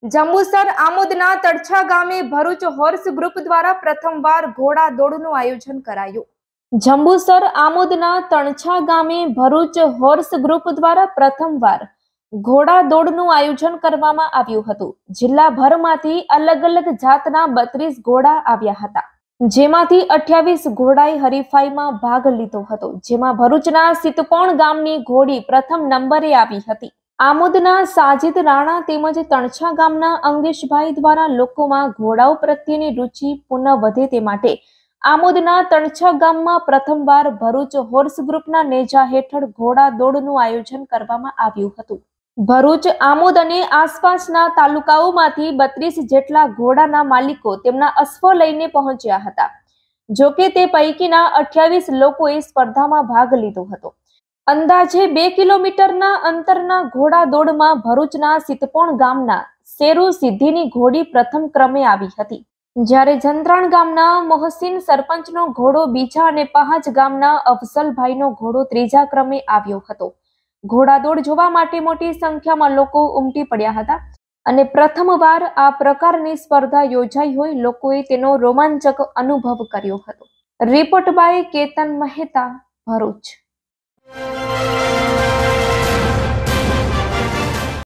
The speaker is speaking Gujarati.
જંબુસર આમોદના તડછા ગામે ભરૂચ હોર્સ ગ્રુપ દ્વારા પ્રથમવાર ઘોડા દોડનું આયોજન કરાયું। જંબુસર આમોદના તણછા ગામે ભરૂચ હોર્સ ગ્રુપ દ્વારા પ્રથમવાર ઘોડા દોડનું આયોજન કરવામાં આવ્યું હતું। જિલ્લાભરમાંથી અલગ અલગ જાતના 32 ઘોડા આવ્યા હતા, જેમાંથી 28 ઘોડાએ હરીફાઈમાં ભાગ લીધો હતો, જેમાં ભરૂચના સિતપોણ ગામની ઘોડી પ્રથમ નંબરે આવી હતી। આમોદના સાજિદ રાણા તેમજ તણછા ગામના અંગેશભાઈ દ્વારા લોકોમાં ઘોડાઓ પ્રત્યેની રુચિ પુનઃ વધે તે માટે આમોદના તણછા ગામમાં પ્રથમવાર ભરૂચ હોર્સ ગ્રુપના નેજા હેઠળ ઘોડા દોડનું આયોજન કરવામાં આવ્યું હતું। ભરૂચ, આમોદ અને આસપાસના તાલુકાઓમાંથી 32 જેટલા ઘોડાના માલિકો તેમના અશ્વ લઈને પહોંચ્યા હતા। જોકે તે પૈકીના 28 લોકોએ સ્પર્ધામાં ભાગ લીધો હતો। અંદાજે 2 કિલોમીટરના અંતરના ઘોડા દોડમાં ભરૂચના સિતપોણ ગામના શેરુ સિદ્ધિની ઘોડી પ્રથમ ક્રમે આવી હતી, જ્યારે જંત્રાણ ગામના મોહસિન સરપંચનો ઘોડો બીજા અને પહાજ ગામના અફઝલભાઈનો ઘોડો ત્રીજા ક્રમે આવ્યો હતો। ઘોડા દોડ જોવા માટે મોટી સંખ્યામાં લોકો ઉમટી પડ્યા હતા અને પ્રથમવાર આ પ્રકારની સ્પર્ધા યોજાઈ હોય લોકોએ તેનો રોમાંચક અનુભવ કર્યો હતો। Report by Ketan Mehta, Bharuch.